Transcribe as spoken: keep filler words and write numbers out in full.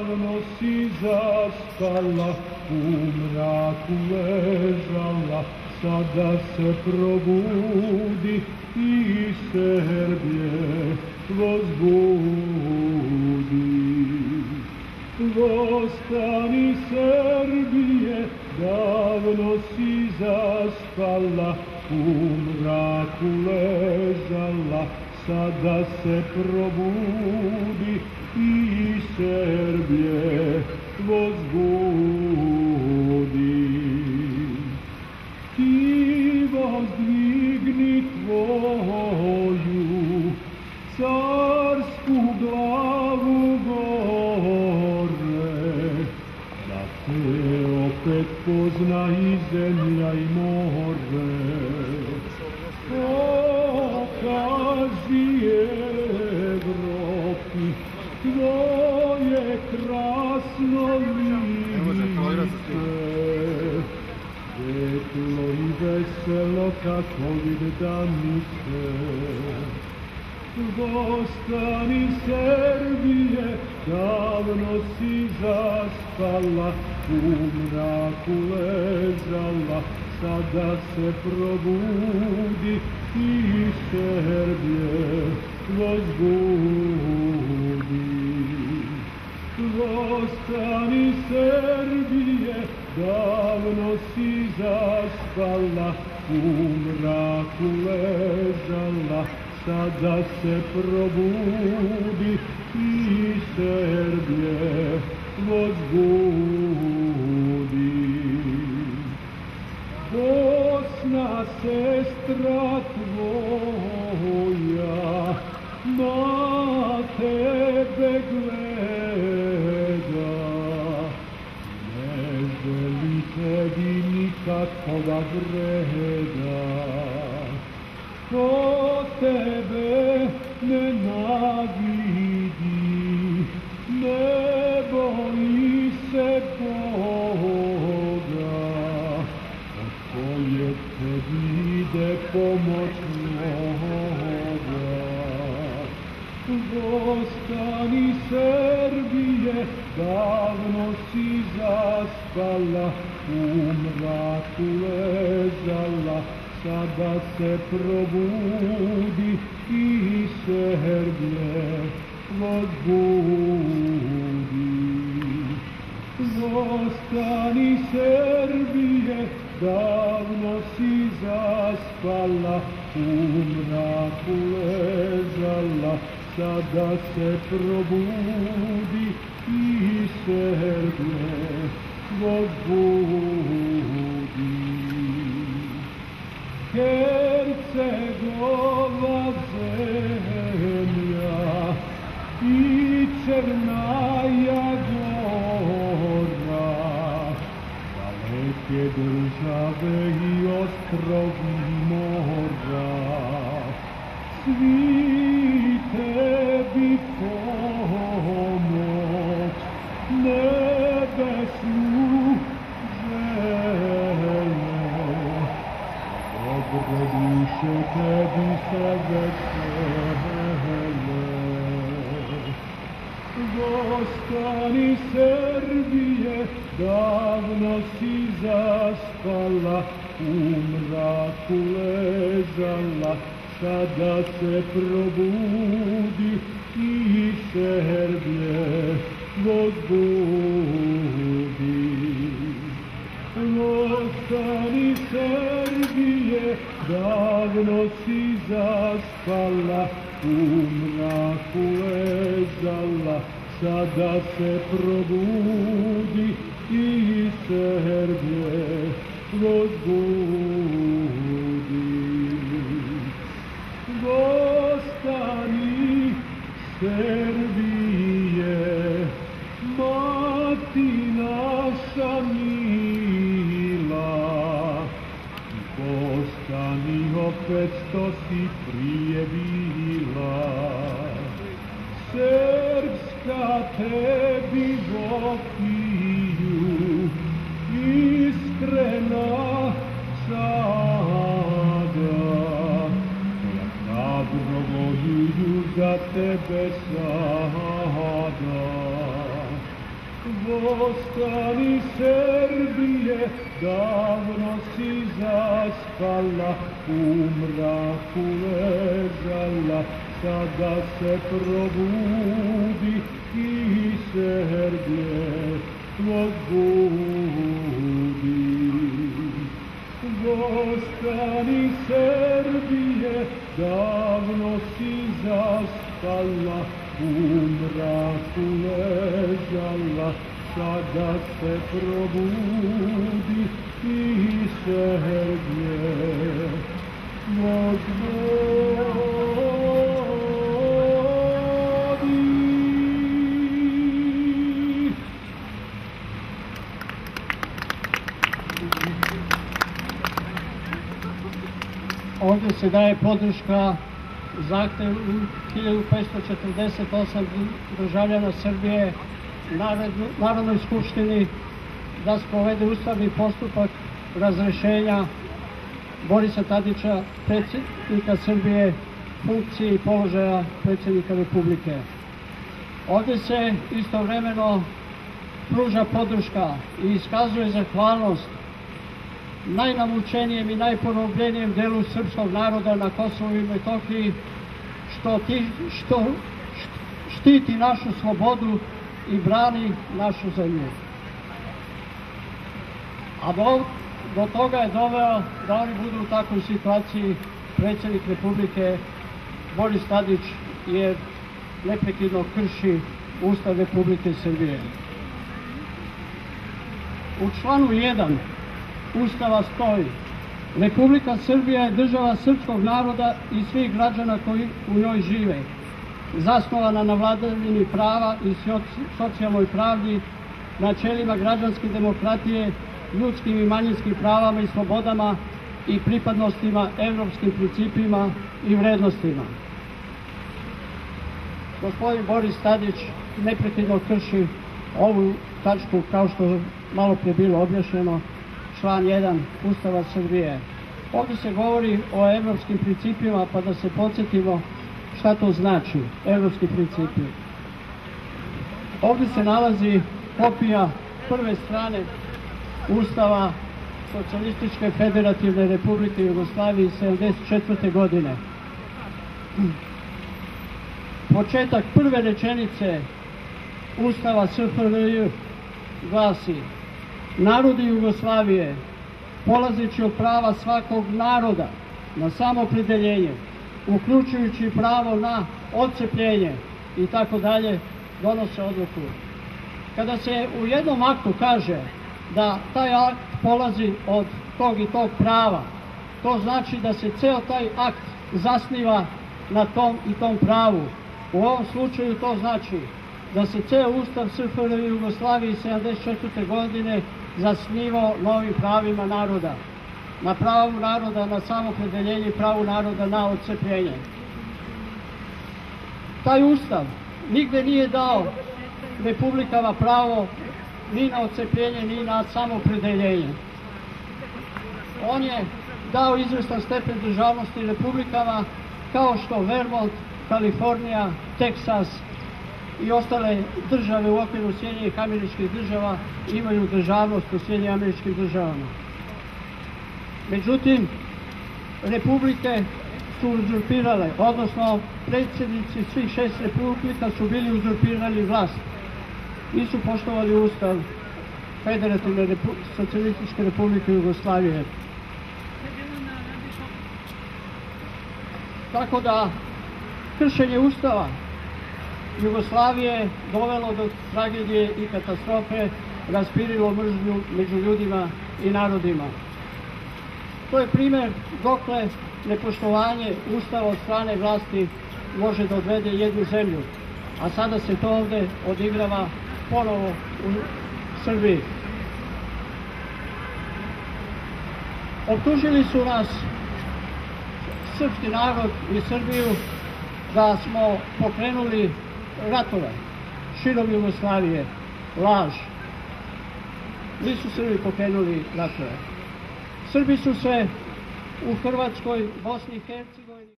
davno si zaspala, u mraku ležala, sada se probudi i Srbije возбуди. Vostani Srbije, davno si zaspala, u mraku ležala, sada se probudi i Srbije возбуди. Ti возdigni tvoju carsku glavu gore, da te opet pozna i zemlja i more. Pokaži Evropi tvoje krasno lice, svetlo i veselo kako vidanice. Vostani Srbije, davno si zaspala, u mraku ležala, sada se probudi i Srbije возбуди. Vostani Srbije, davno si zaspala, u mraku ležala, sada se probudi i Srbije возбуди. Bosna, sestra tvoja, na tebe gleda, ne želi tebi nikakva vreda. Ko tebe nenavidi, ne boji se Boga, od koje tebi ide pomoć mnoga. Vostani Srbije, davno si zaspala, u mraku ležala, sada se probudi i Srbije возбуди. Vostani Srbije, davno si zaspala, u mraku ležala, sada se probudi i Srbije возбуди. Hercegova zemlja i Crna Gora, daleke države i ostrovi mora, svi tebi pomoć nebesnu žele. Dobre duše tebi se vesele. Vostani Srbije, davno si zaspala, u mraku ležala, sada se probudi i Srbije возбуди. Vostani Srbije, davno si zaspala, u mraku ležala, sada se probudi i Srbije возбуди. Vostani Srbije, mati naša mila, postani opet što si prije bila. Srpska tebi vopiju, iskrena sada, koja hrabro vojuju za tebe sada. Vostani Srbije, davno si zaspala, u mraku ležala, sada se probudi i Srbije tvog budi. Vostani Srbije, davno si zaspala, u mraku ležala, sada se probudi i Srbije tvog budi. Ovdje se daje podrška zahtevu hiljadu petsto četrdeset osam državljana Srbije Narodnoj skupštini da sprovede ustavni postupak razrešenja Borisa Tadića, predsjednika Srbije, funkciji i položaja predsjednika Republike. Ovdje se istovremeno pruža podrška i iskazuje zahvalnost najnamučenijem i najporobljenijem delu srpskog naroda na Kosovu i Metohiji što, ti, što štiti našu slobodu i brani našu zemlju. A do, do toga je doveo da oni budu u takvoj situaciji predsjednik Republike Boris Tadić, jer neprekidno krši Ustav Republike Srbije. U članu jedan Ustava stoji: Republika Srbija je država srpskog naroda i svih građana koji u njoj žive, zasnovana na vladavini prava i socijalnoj pravdi, načelima građanske demokratije, ljudskim i manjinskim pravama i slobodama i pripadnostima evropskim principima i vrednostima. Gospodin Boris Tadić neprekidno krši ovu tačku, kao što je malo prije bilo objašnjeno, član jedan Ustava Srbije. Ovdje se govori o evropskim principima, pa da se podsjetimo šta to znači, evropski principi. Ovdje se nalazi kopija prve strane Ustava Socijalističke federativne Republike Jugoslavije iz sedamdeset četvrte. godine. Početak prve rečenice Ustava S F R J glasi: narodi Jugoslavije, polazeći od prava svakog naroda na samoopredeljenje, uključujući pravo na odcepljenje i tako dalje, donose odluku. Kada se u jednom aktu kaže da taj akt polazi od tog i tog prava, to znači da se ceo taj akt zasniva na tom i tom pravu. U ovom slučaju to znači da se ceo Ustav S F R J Jugoslavije iz sedamdeset četvrte. godine zasnivao novim pravima naroda. Na pravu naroda na samoopredeljenje i pravu naroda na odcepljenje. Taj Ustav nigde nije dao republikama pravo ni na odcepljenje, ni na samoopredeljenje. On je dao izvestan stepen državnosti republikama kao što Vermont, Kalifornija, Teksas i ostale države u okviru Sjedinjenih Američkih Država imaju državnost u Sjedinjenim Američkim Državama. Međutim, republike su uzurpirale, odnosno predsjednici svih šest republika su bili uzurpirali vlast. Nisu poštovali Ustav Federativne Repu Socijalističke Republike Jugoslavije. Tako da, kršenje Ustava Jugoslavije dovelo do tragedije i katastrofe, raspirilo mržnju među ljudima i narodima. To je primjer dokle nepoštovanje Ustava od strane vlasti može da odvede jednu zemlju, a sada se to ovde odigrava ponovo u Srbiji. Optužili su nas, srpski narod i Srbiju, da smo pokrenuli ratove širom Jugoslavije. Laž. Nisu Srbi pokrenuli ratove. Srbi su se u Hrvatskoj, Bosni i Hercegovini